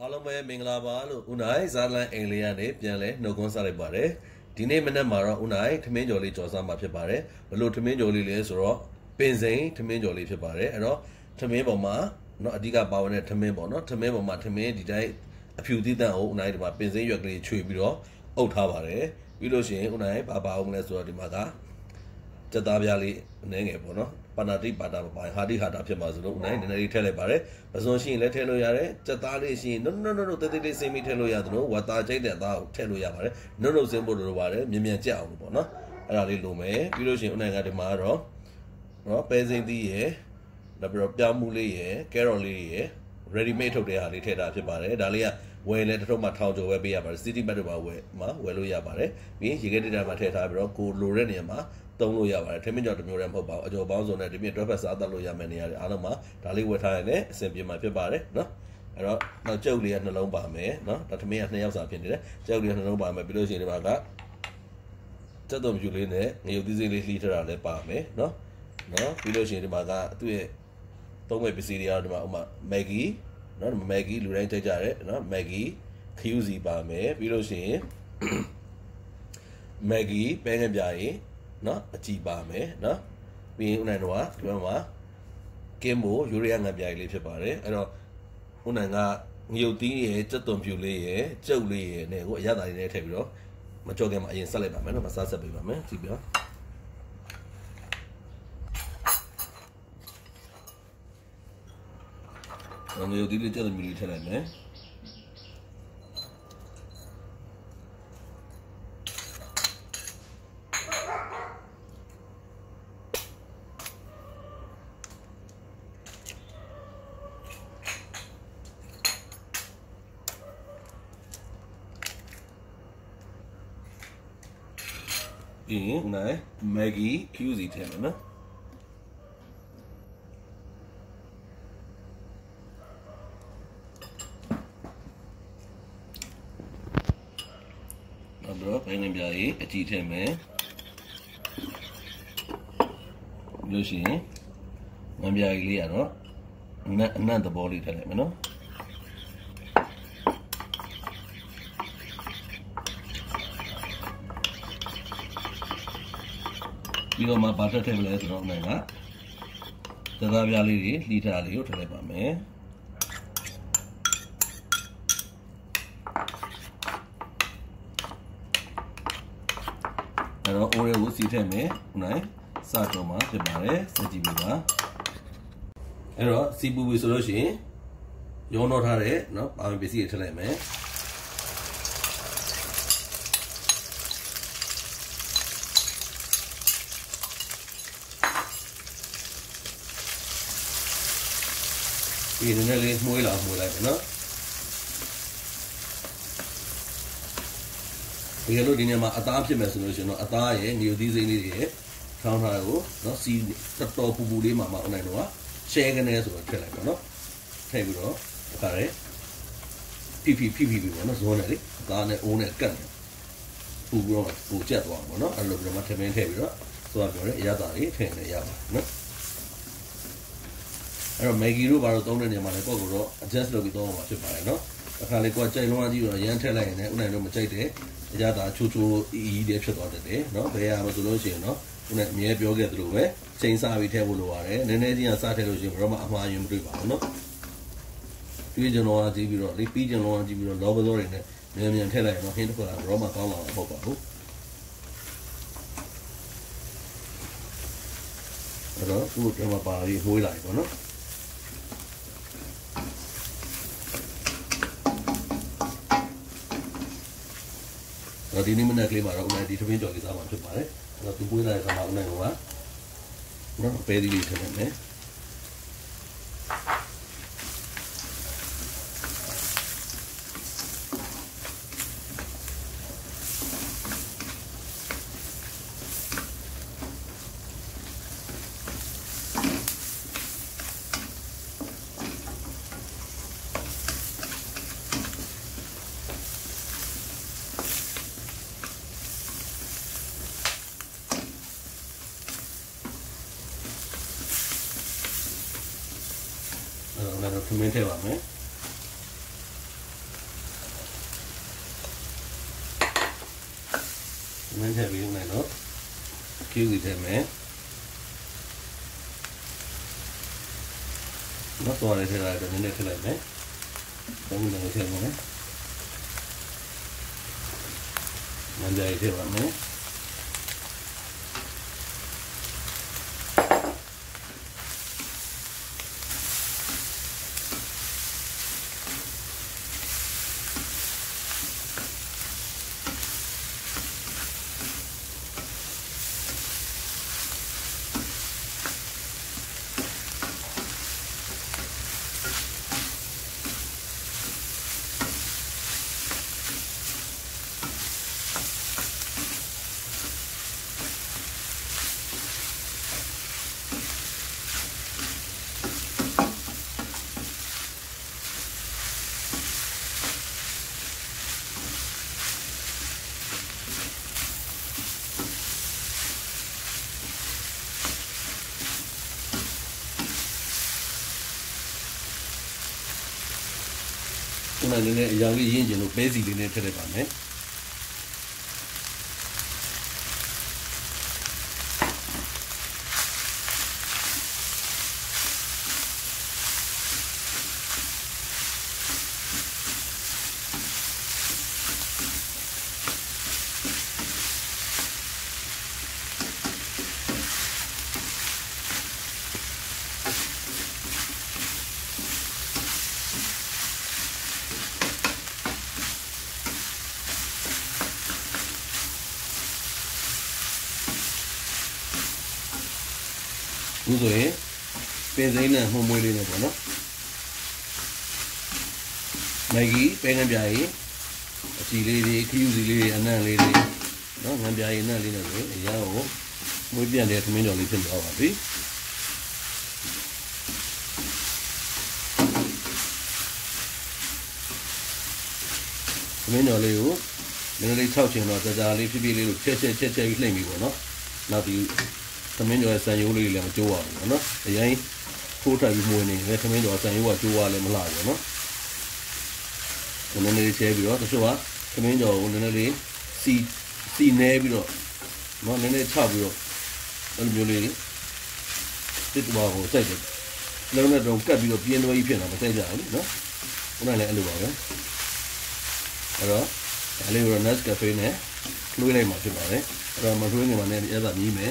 အားလုံးပဲမင်္ဂလာပါလို့ဦးနိုင်ဇာလန်အင်္ဂလိပ်ကနေပြန်လဲနှုတ်ခွန်းဆက်လိုက်ပါတယ်ဒီနေ့မနေ့မှာတော့ဦးနိုင်ထမင်းကြော်လေးကြော်စားမှာဖြစ်ပါတယ်ဘလို့ထမင်းကြော်လေးလဲဆိုတော့ပင်စိန်ထမင်းကြော်လေးဖြစ်ပါတယ်အဲ့တော့ထမင်းပေါ်မှာเนาะအဓိကပါဝင်တဲ့ထမင်းပေါ့เนาะထမင်းပေါ်မှာထမင်းဒီတိုင်းအဖြူသီးတန့်ကိုဦးနိုင်ဒီမှာပင်စိန်ရွက်ကလေးခြွေပြီးတော့အုပ်ထားပါတယ်ပြီးလို့ရှိရင်ဦးနိုင်ဘာပါအောင်လဲဆိုတော့ဒီမှာကစက်သားပြားလေးနည်းငယ်ပေါ့နော်ပါဏာတိပါတာပါဟာတိဟာတာဖြစ်မှာဆိုလို့ဦးနိုင်နည်းနည်းလေးထည့်လိုက်ပါတယ်ပစုံရှိရင်လည်းထည့်လို့ရတယ်စက်သားလေးရှိရင်နုတ်တေးသေးလေးစိမ့်ပြီးထည့်လို့ရတယ်လို့ဝါတာကျိတ်တဲ့သားကိုထည့်လို့ရပါတယ်နုတ်စင်းဖို့လိုပါတယ်မြင်မြန်ကြက်အောင်လို့ပေါ့နော်အဲ့ဒါလေးလိုမယ်ပြီးလို့ရှိရင်ဦးနိုင်ကဒီမှာတော့နော်ပဲစိမ့်သီးရယ်နောက်ပြီးတော့ပြောင်းမှုလေးရယ်ကဲရော်လေးရယ် ready made ထုတ်တဲ့ဟာလေးထည့်တာဖြစ်ပါတယ်ဒါလေးကဝယ်လဲတစ်ထုပ်မှ1000ကျော်ပဲပေးရပါတယ် city mart တွေမှာဝယ်လို့ရပါတယ်ပြီးရေခဲတေတာမှာထည့်ထားပြီးတော့ကိုလိုတဲ့နေရာမှာသုံးလို့ရပါတယ်ထမင်းကြော်တစ်မျိုးတည်းမဟုတ်ပါဘူးအကျော်ပေါင်းစုံနဲ့ဒီမြင့်တွဲဖက်စားတတ်လို့ရမယ့်နေရာတွေအားလုံးမှာဒါလေးဝယ်ထားရင်လည်းအဆင်ပြေမှာဖြစ်ပါတယ်နော်အဲ့တော့နောက်ကျုပ်လေးကနှလုံးပါမယ်နော်ဒါထမင်းက2ယောက်စာဖြစ်နေတယ်ကျုပ်လေးကနှလုံးပါမယ်ပြီးလို့ရှိရင်ဒီမှာကစက်သွန်ဖြူလေးနဲ့ငရုတ်သီးစိမ်းလေးလှီးထတာလည်းပါမယ်နော်ပြီးလို့ရှိရင်ဒီမှာကသူ့ရဲ့သုံးမဲ့ပစ္စည်းတွေကတော့ဒီမှာဥမာ Maggi နော် Maggi လူတိုင်းကြိုက်ကြတယ်နော် Maggi ခရူးစီပါမယ်ပြီးလို့ရှိရင် Maggi ပဲငယ်ပြားရင်နော်အကြည်ပါမယ်နော်ပြီးရင်ဦးနိုင်တော့ဒီဘက်မှာကင်းမိုယူရီးယားငံပြားလေးဖြစ်ပါတယ်အဲ့တော့ဦးနိုင်ကငရုတ်သီးရဲ့စက်သွန်ဖြူလေးရဲ့ကျုပ်လေးရဲ့နဲ့ကိုအရသာလေးနဲ့ထည့်ပြီးတော့မကြော့ခင်မှာအရင်ဆက်လိုက်ပါမယ်နော်မစားဆက်ပေးပါမယ်ကြည့်ပြငရုတ်သီးလေးကျက်သွန်ဖြူလေးထည့်လိုက်မယ်ပြီးရင်ဦးနိုင် Maggi cube စီထည့်မယ်နော်နောက်တော့ပဲငယ်ပြားကြီးအကြည့်ထည့်မယ်လို့ရှိရင်ငယ်ပြားကြီးလေးကတော့အနံ့သဘောလေးထည့်လိုက်မယ်နော်ပြီးတော့မှဘာတက်ထည့်မလဲဆိုတော့နိုင်ကစသားပြားလေးတွေလှီထားလေးကိုထည့်လိုက်ပါမယ်အဲ့တော့အိုးတွေကိုစီထည့်မယ်နိုင်စတော့မှဖြစ်ပါတယ်စကြည့်ပေးပါအဲ့တော့စီပူပြီဆိုလို့ရှိရင်ရောနှောထားတဲ့နော်ပါဝင်ပစ္စည်းတွေထည့်လိုက်မယ်ဒီနည်းနည်းလေးမှုေးလိုက်မယ်နော်ဒီလိုဒီနေရာမှာအသားဖြစ်မယ်ဆိုလို့ရှိရင်တော့အသားရဲ့ငရုတ်သီးစိမ်းလေးတွေထောင်းထားကိုနော်စီတော်ပူပူလေးမှာအနိုင်တော့ရှဲကနေဆိုတော့ထည့်လိုက်ပါနော်ထည့်ပြီးတော့အခါရဲဖိပေါ့နော်ဇောနဲ့လေအသားနဲ့အိုးနဲ့ကတ်ပူပြီးတော့ပူကျက်သွားပါနော်အဲ့လိုပြီးတော့မှထမင်းထည့်ပြီးတော့သွားပြောရဲအရသာလေးထည့်နေရပါနော်အဲ့တော့ Maggi တို့ဘာလို့သုံးတဲ့နေရာမှာလဲကိုယ့်ကိုတော့ adjust လုပ်ပြီးသုံးအောင်ဖြစ်ပါတယ်နော်အခါလေးကိုယ်ကြိုက်လုံးဝကြည့်တော့ရမ်းထက်လိုက်ရင်လည်းဦးနိုင်တို့မကြိုက်တဲ့အရသာချိုးအီးတွေဖြစ်သွားတတ်တယ်နော်ဘယ်ဟာမဆိုလို့ရှိရင်တော့ဦးနိုင်အမြဲပြောခဲ့သလိုပဲချိန်စားပြီးထည့်ဖို့လိုပါတယ်နည်းနည်းချင်းကစားထည့်လို့ရှိရင်ဘယ်တော့မှအမှားယွင်းမတွေ့ပါဘူးနော်တွေးကြလုံးအောင်ကြည့်ပြီးတော့ပြီးကြလုံးအောင်ကြည့်ပြီးတော့လောဘသောတွေနဲ့မြန်ထည့်လိုက်ရင်တော့ဟင်းတစ်ခုကဘယ်တော့မှကောင်းလာမှာမဟုတ်ပါဘူးအဲ့တော့သူ့ကမှပါပြီးနှွေးလိုက်ပေါ့နော်ဒီနေ့မနေ့ကလေးမှာတော့ဦးနိုင်ဒီထမင်းကြော်လေးစားမှာဖြစ်ပါတယ်အဲ့တော့သူပွေးလာတဲ့ခါမှာဦးနိုင်ကနော်ပဲဒီလေးထည့်နေမယ်ထမင်းထည့်ပါမယ် mình sẽ bị này nó kêu gì thêm mẹ nó to này thế này rồi nên thế này mẹ không đừng thêm nữa mình dày thêm vào mẹ này nên giờ cái yên chỉ nó bé gì nên thế này bạn nhé rồi bên dưới này không mùi lên này của nó Maggi bên ngâm dài chỉ lấy đi kêu gì lấy anh ăn lấy đi nó ngâm dài anh ăn lấy này rồi giờ ó mùi biển để mình cho lấy thêm vào đi mình cho lấy ó mình lấy cháo chén nó ra lấy phi lấy chết lấy mình của nó nào thìทำให้เราใส่ยูรีเลยมันจั่วเนาะแต่ยังพูดถึงมวยนี่ทำให้เราใส่ยูว่าจั่วเลยมันหลายเนาะมันนี่เชฟอยู่แต่ชัวร์ทำให้เราเนี่ยเลยซีเนบิโร่เนาะเนี่ยชอบอยู่อันนี้เลยติดว่าโหใส่เลยแล้วเนี่ยตรงกัดบิโร่เปลี่ยนไว้เปลี่ยนมาใส่จานเนาะนั่นแหละอันนี้ว่าไงแล้วอะไรว่านัสกาแฟเนี่ยลุยเลยมาใช่ไหมเรามาลุยเนี่ยมันเนี่ยจะแบบนี้ไหม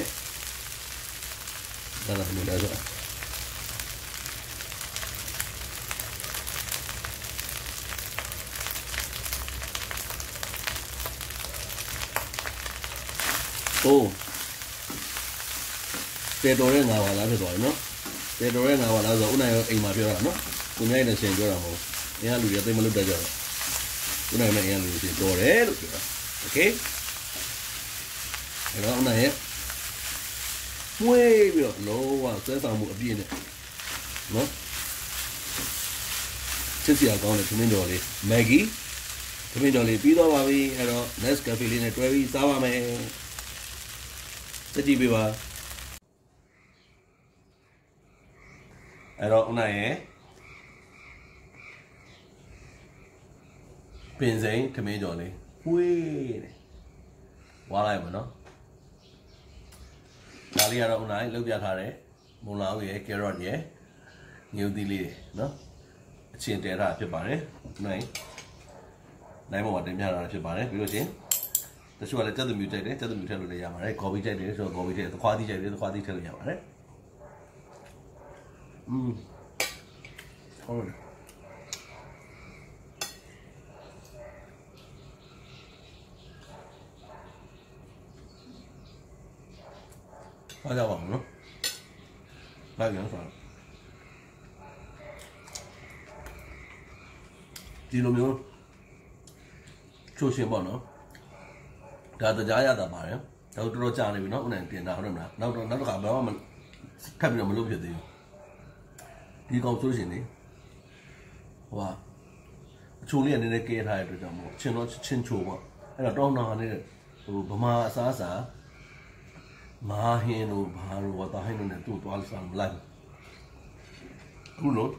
นั่นแหละนี่แหละจ้ะโอ้เตโตเรื่องงานว่าแล้วဖြစ်သွားပြီเนาะเตโตเรื่องงานว่าแล้วဆိုဦးနိုင်ရောအိမ်မှာပြောတာเนาะကိုမြိုက်နဲ့ရှင်ပြောတာမဟုတ်အရင်လူတွေသိမလို့တက်ကြတော့ဦးနိုင်နဲ့အရင်လူတွေရှင်တော်တယ်လို့ပြောတာโอเคအဲ့တော့ဦးနိုင်ရဲ့မွေးပြီးတော့လောကစဲဆောင်မှုအပြည့်နဲ့နော်ချစ်စရာကောင်းတဲ့သမင်းတော်လေး Maggi သမင်းတော်လေးပြီးတော့ပါပြီအဲ့တော့ Nescafe လေးနဲ့တွဲပြီးစားပါမယ်စကြည့်ပေးပါအဲ့တော့ဦးနိုင်ရဲ့ပင်စိန်သမင်းတော်လေးဝေးတယ်ဝါလိုက်ပါနော်ဒါလေးကတော့ဦးနိုင်လောက်ပြထားတယ်မုံလောင်းရယ် carrot ရယ်ညူသီးလေးနော်အချင်းတဲထားဖြစ်ပါတယ်နိုင်ပေါ်မှာတင်ပြထားတာဖြစ်ပါတယ်ပြီးလို့ချင်းတချို့ကလည်းကြက်သွမြူကြိုက်တယ်ကြက်သွမြူထည့်လို့လည်းရပါတယ်ကော်ဖီကြိုက်တယ်ဆိုတော့ကော်ဖီထည့်သခွားသီးကြိုက်တယ်သခွားသီးထည့်လို့ရပါတယ်ဟုတ်တယ်အားကြပါဦးနော်လိုက်ပြန်စားဒီလိုမျိုးချိုးရှင်ပေါ့နော်ဒါတရားရတာပါတယ်ဒါတော်တော်ကြာနေပြီနော်ဦးနိုင်တင်တာဟုတ်တယ်မလားနောက်တစ်ခါဘာမှထပ်ပြီးတော့မလုပ်ဖြစ်သေးဘူးဒီကောင်ဆိုရှင်နေဟိုကအချိုလေးကနည်းနည်းကဲထားတဲ့အတွက်ကြောင့်မို့ချင်းတော့ချင်းချိုပေါ့အဲ့တော့တောင်းတာနေတဲ့ဟိုဗမာအစားအစာမာဟင်းတို့ဘာလို့ဝတ်သားဟင်းတို့နဲ့သူ့သွားလို့စားမလိုက်ဘူးခုလို့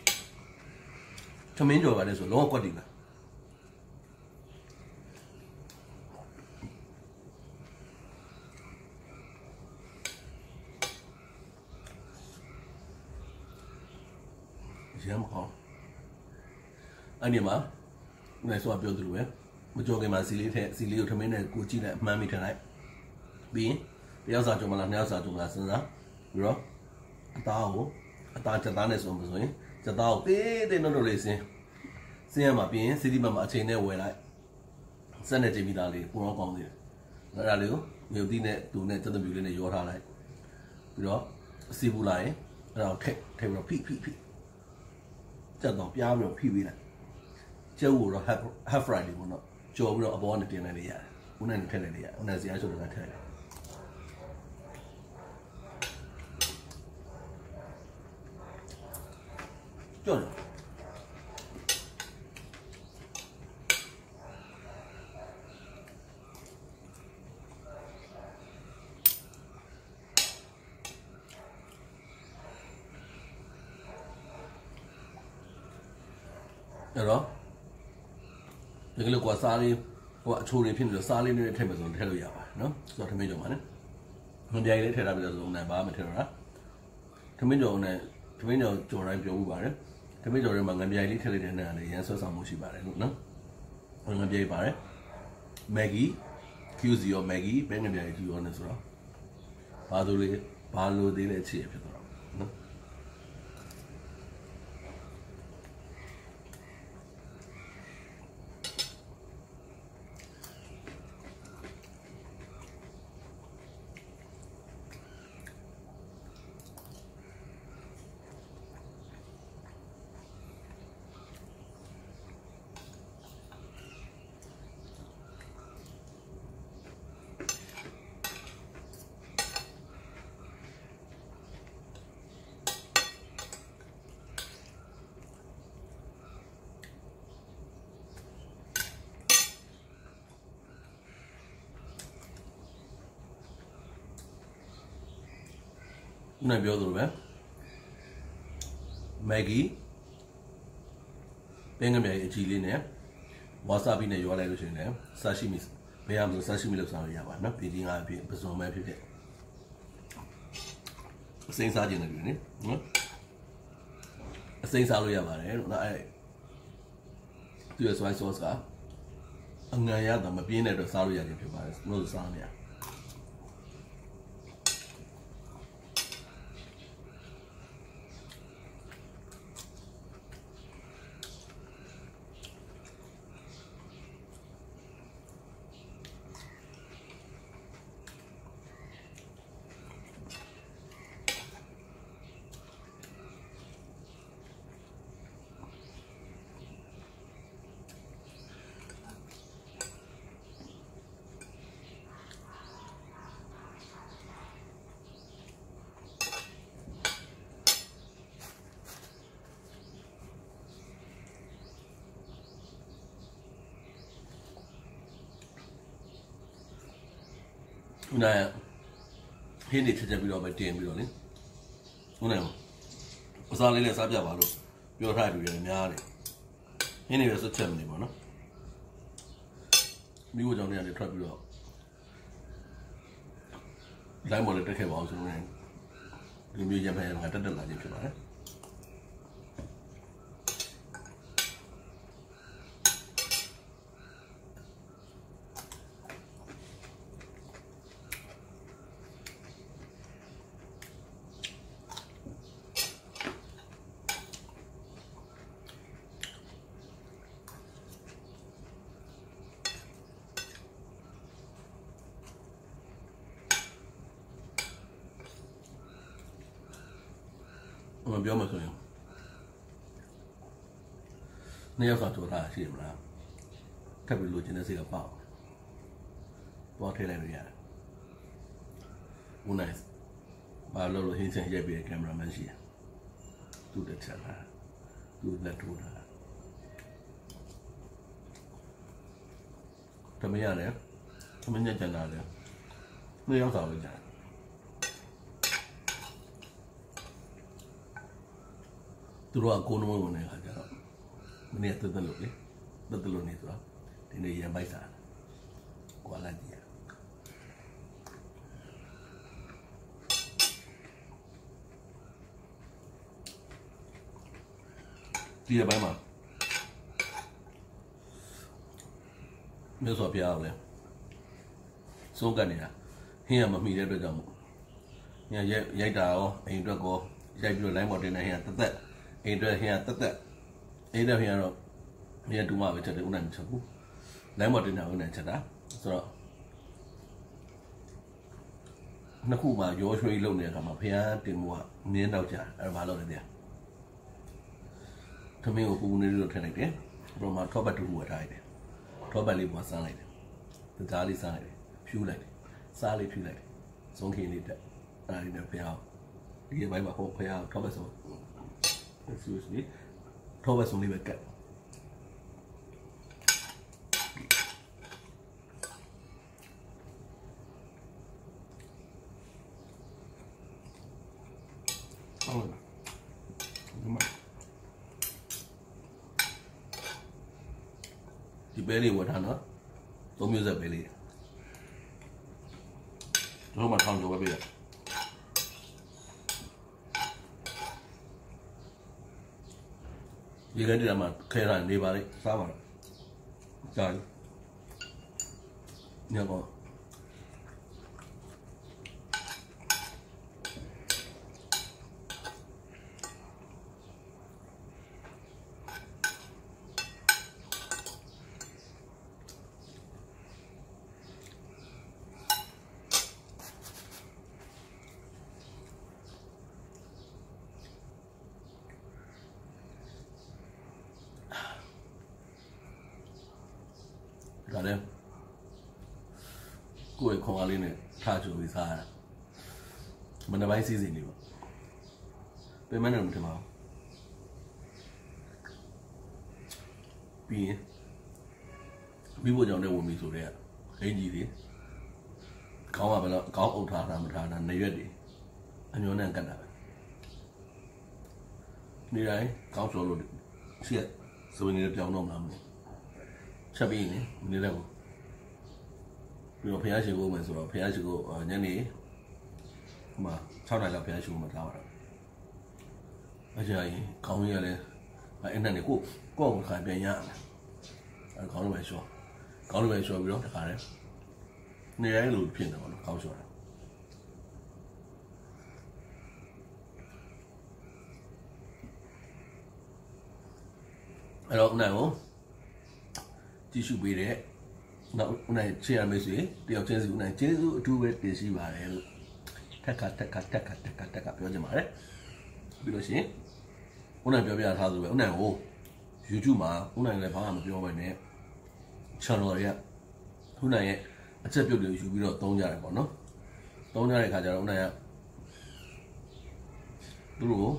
သမင်းကြော်ပါလေဆိုလောကွက်တည်လား anh em à này xóa biểu từ về một chỗ cái mà xí lý của thằng này cố chỉ lại mà mình thế này bí bây giờ chúng mà làm nhau sao chúng là sinh ra rồi tao tao chân tao này xong rồi chân tao tê nó rồi xin mà bí xí lý mà trên này về lại sinh này chỉ bị đào đi cũng không còn gì ra liu nhiều tin này tụi này chân tao biểu này vô thà lại rồi xí bu lại rồi thay vào phi chân tao béo rồi phi này châu rồi half friday của nó châu rồi abon này tiền này đi à uống này thay này đi à uống này gì ai cho được thay chọn đó cái lúc qua xa đi qua chua đi phim rồi xa đi nên thêm một số thay đổi à nó do thêm mấy chỗ mà đấy hôm nay đấy thay ra bây giờ dùng này ba mươi thay rồi đó thêm mấy chỗ này thêm mấy chỗ này biểu bà đấy thêm mấy chỗ này mà ngân dài đi thay lại này nàyยังsớm một xí bà đấy nó ngân dài bà đấy Maggie QZ or Maggie bên ngân dài QZ này rồi ba lô đi lại chia phải rồi nó này biểu rồi bé Maggie bên cái này chỉ lên này wasabi này vô lại rồi này sashimi bây giờ mình sashimi làm sao vậy bạn nó bị gì ngay bị bây giờ mới bị sinh sa gì này sinh sa rồi vậy bạn ấy lại tôi soy sauce cả anh nghe ya tao mà biến này rồi sao rồi vậy thì bạn nó sao này này hiện nay chơi bị rồi bị tiền bị rồi này này sao lấy sao bây giờ biểu thay đổi cái nhà này hiện nay là số chấm này mà nó đi qua trong này để thay bị rồi lại một lần tới khai báo xong này thì bây giờ phải ngay tất là gì phải nóiပြောမှဆိုရင်နေ့ရောက်ဆိုထားရှိရမလားထပ်ပြီးလိုချင်တဲ့စိတ်ကပေါ့ပေါ်ထည့်လိုက်လို့ရတယ်ဦးနိုင်ဘာလို့ဟင်းချင်ရိုက်ပြီးကင်မရာမန်ရှိရသူ့တက်ချတာသူ့လက်ထိုးတာတမရတယ်တမညက်ကြတာလေနေ့ရောက်ဆိုလို့ကြာသူတို့ကကိုယ်နှမဝင်နေတဲ့ခါကျတော့မနေ့တက်တက်လို့လေတက်တက်လို့နေဆိုတော့ဒီနေ့ရံပိုက်စားကွာလာကြည့်ရဒီပိုင်းမှာ没说别样嘞，松干的呀，现在嘛没得这种，现在也打哦，现在个现在比如来毛的那现在得，现在现在得，现在现在咯，现在都嘛为吃的我难吃不，来毛的那我难吃的，是吧？那苦嘛，有时候一弄点干嘛，偏点我年到家，而把老的点，他没有不那肉太那点，不嘛，他把这个太点，他把里边上来点，家里上来点，漂来点，沙里漂来点，松天里点，啊，里面偏好，你买把好偏好，他把松，excuse me，他把松里边干。ဒီပဲလေးဝတ်ထားနော်သုံးမျိုးဆက်ပဲလေးတို့မှထောင်ကျော်ပဲပြရဒီကနေ့မှခဲရနေပါလေစားပါတော့ကြာပြီညကောဒါလည်းကိုယ့်ရဲ့ခွန်အားလေးနဲ့ထားချိုပြီးစားရတာမနေ့ပိုင်းစီးစီနေပေါ့ပြင်မနေလို့ထင်ပါပြီးရင်ပြီးဖို့ကြောင့်လည်းဝင်ပြီဆိုတော့အင်ကြီးတွေကောင်းပါပဲလို့ကောင်းအုပ်ထားတာမထားတာနေရွက်တွေအညွန်းနဲ့ကတ်တာပဲနေတိုင်းကောင်းစောလို့ရှက်ဆိုနေပြောင်းတော့မလားမသိချက်ပြီးနေနေလည်းပြီးတော့ဖျားရှိဖို့မယ်ဆိုတော့ဖျားရှိဖို့ညနေဟိုမှာ6နာရီလောက်ဖျားရှိဖို့မထားပါတော့အကြရင်ခေါင်းကြီးကလည်းအဲ့နဲ့ကိုခါပြန်ရအဲ့ခေါင်းလိုပဲရှော့ပြီးတော့တခါတည်းနေတိုင်းလိုဖြစ်နေပါတော့ခေါင်းရှော့တာအဲ့တော့ဦးနိုင်ကိုကြည့်ရှုပေးတဲ့နောက်ဦးနိုင်ချေရမိတ်ဆွေတယောက်ချင်းစီဦးနိုင်ကျေးဇူးအထူးပဲတင်ရှိပါတယ်လို့ထက်ကပြောချင်ပါတယ်ပြီးလို့ရှိရင်ဦးနိုင်ပြောပြထားဆိုပဲဦးနိုင်ကို YouTube မှာဦးနိုင်လည်းဘာမှမပြောဘဲနဲ့ channel တွေကဦးနိုင်ရဲ့အချက်ပြုတ်တွေယူပြီးတော့သုံးကြတယ်ပေါ့နော်သုံးကြတဲ့အခါကျတော့ဦးနိုင်ကသူတို့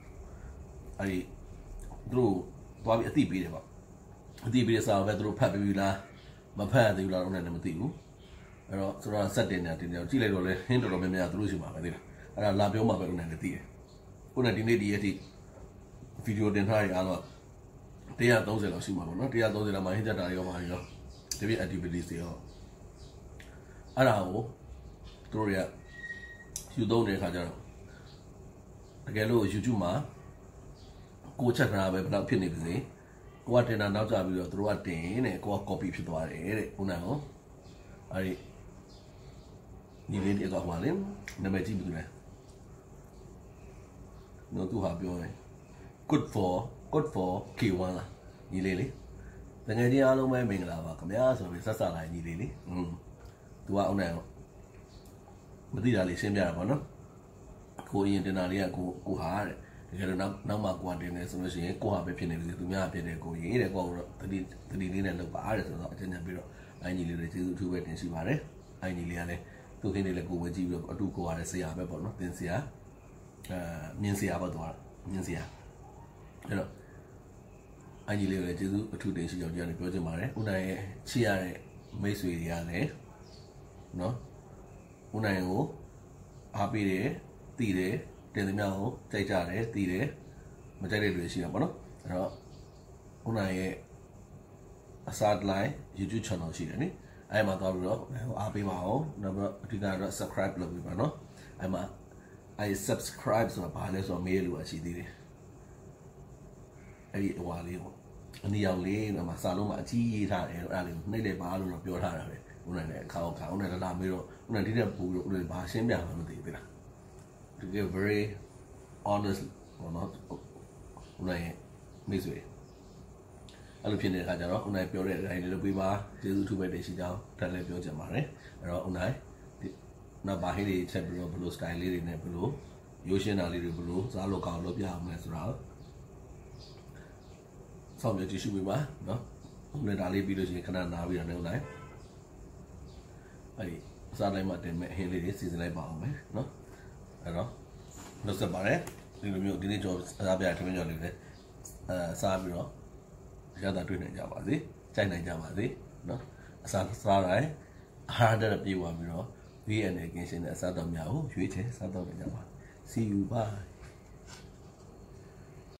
သွားပြီးအသိပေးတယ်ပေါ့အသိပေးတဲ့စာပဲသူတို့ဖတ်ပြီးလားမဖတ်သေးဘူးလားဦးနိုင်လည်းမသိဘူးအဲ့တော့ဆိုတော့စက်တင်ကြည့်လိုက်တော့လေဟင်းတော်တော်များများသူတို့ရှိမှာပဲသိလားအဲ့ဒါလာပြောမှာပဲဦးနိုင်လည်းသိတယ်ဦးနိုင်ဒီနေ့ဒီရက်ထိဗီဒီယိုတင်ထားရအားတော့130လောက်ရှိမှာပေါ့နော်130လောက်မှဟင်းချက်တာရောပါရောဒီပြ activities တွေရောအဲ့ဒါကိုသူတို့ရယူသုံးတဲ့အခါကျတော့တကယ်လို့ YouTube မှာကိုချက်ထားပဲဘယ်တော့ဖြစ်နေပါစေကိုကတင်တာနောက်ကျပြီးတော့သူတို့ကတင်တဲ့ကိုက copy ဖြစ်သွားတယ်တဲ့ဦးနိုင်ဟောအဲ့ဒီညီလေးတွေကဟိုလေနာမည်ကြည့်ပြီးတယ်နော်သူဟာပြောတယ် good for K1 လားညီလေးလေတကယ်ကြီးအားလုံးပဲမင်္ဂလာပါခင်ဗျာဆိုပြီးဆက်လာညီလေးလေသူကဦးနိုင်ဟောမသိတာလေးရှင်းပြတာပေါ့နော်ကိုရင်တင်တာလေးကကိုဟာတဲ့တကယ်တော့နောက်မှကိုကတင်နေဆိုလို့ရှိရင်ကိုဟာပဲဖြစ်နေပြီသူများဖြစ်တယ်ကိုရေးတယ်ကိုကတော့တတိလေးနဲ့လောက်ပါတဲ့ဆိုတော့အကျဉ်းချုပ်ပြီးတော့အင်ကြီးလေးတွေကျေးဇူးအထူးပဲတင်ရှိပါတယ်အင်ကြီးလေးကလည်းသူခင်းနေလည်းကိုဝင်ကြည့်ပြီးတော့အတူကိုရတဲ့ဆရာပဲပေါ့နော်တင်ဆရာမြင်းဆရာပေါ့တော့မြင်းဆရာအဲ့တော့အင်ကြီးလေးလည်းကျေးဇူးအထူးတင်ရှိကြောင်းကြည့်ရတယ်ပြောချင်ပါတယ်ဦးနိုင်ရဲ့ချစ်ရတဲ့မိတ်ဆွေတွေကလည်းနော်ဦးနိုင်ကိုအားပေးတယ်တည်တယ်တင်သမျှကိုကြိုက်ကြတယ်တည်တယ်မကြိုက်တဲ့လူတွေရှိတာပေါ့နော်အဲ့တော့ဦးနိုင်ရဲ့အစားတိုင်း YouTube channel ရှိတယ်နိအဲ့မှာသွားပြီးတော့အားပေးပါအောင်နောက်ပြီးတော့အဓိကတော့ subscribe လုပ်ပြီးပါနော်အဲ့မှာsubscribe ဆိုတာဘာလဲဆိုတော့မေးလို့ရှိသေးတယ်အဲ့ဒီဟွာလေးကိုအနီအောင်လေးတော့မှာစာလုံးမှာအကြီးရေးထားတယ်အဲ့ဒါလေးကိုနှိမ့်လေပါလို့တော့ပြောထားတာပဲဦးနိုင်လည်းခါဦးနိုင်လာမေးတော့ဦးနိုင်ဒီတဲ့ပူတော့ဦးနိုင်ဘာရှင်းပြမှမသိဘူးလားတကယ် very honest ဘောနော်ဦးနိုင်မိတ်ဆွေအဲ့လိုဖြစ်နေတဲ့အခါကျတော့ဦးနိုင်ပြောတဲ့အတိုင်းလေးလုပ်ပေးပါကျေးဇူးထူးပဲတင်ရှိကြောင်းထပ်လည်းပြောချင်ပါတယ်အဲ့တော့ဦးနိုင်နောက်ဘာဟင်းတွေချက်ပြီးတော့ဘယ်လို style လေးတွေနဲ့ဘယ်လိုရိုးရှင်းတာလေးတွေဘယ်လိုစားလို့ကောင်းလို့ပြအောင်လဲဆိုတာဆောင်းပြကြည့်ရှုပေးပါနော်ဦးလည်းဒါလေးပြီးလို့ရှိရင်ခဏနားပြီးတော့နေဦးနိုင်အဲ့ဒီစားတိုင်းမှာတင်မဲ့ဟင်းလေးတွေစီစဉ်လိုက်ပါအောင်မယ်နော်အဲ့တော့နှုတ်ဆက်ပါတယ်ဒီလိုမျိုးဒီနေ့ကြော်စားပြထမင်းကြော်လေးလည်းစားပြီးတော့ရတာတွေ့နိုင်ကြပါစေကြိုက်နိုင်ကြပါစေနော်အစားစားတိုင်းအားရတဲ့ပြေဝပြီးတော့ VN ကင်းရှင်းတဲ့အစားတော်များကိုရွေးချယ်စားတော့ကြပါ See you bye